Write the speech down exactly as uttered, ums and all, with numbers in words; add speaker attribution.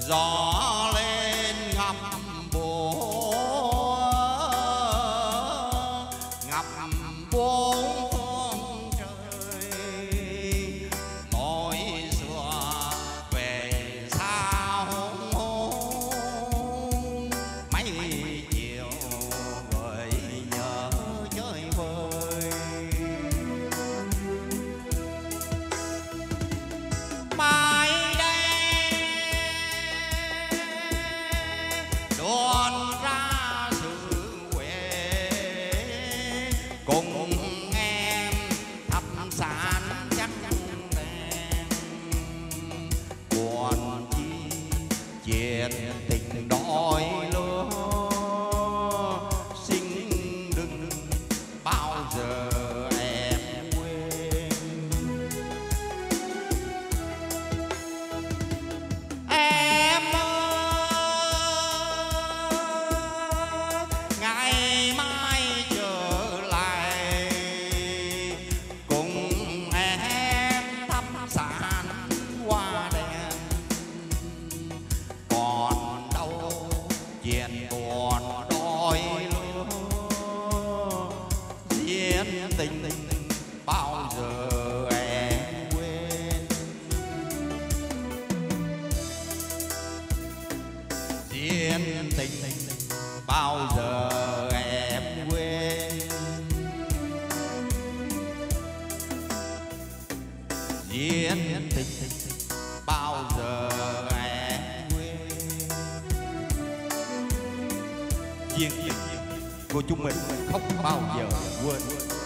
Speaker 1: gió lên ngập bố ngập bốn phương trời. Tối xưa về sao mấy chiều gợi nhớ chơi vơi. Mai đây đoàn ra sự huệ cùng em thắp sáng chắc đèn. Buồn chi chuyện tình đôi lứa xin đừng bao giờ em quên. Em ơi ngày mai trở lại cùng em thắp sáng hoa đèn. Còn đâu chuyện buồn đôi lứa diễn tình bao giờ em quên. Diễn tình bao giờ em quên. Diễn tình bao giờ em quên. Diễn của chúng mình không bao giờ quên.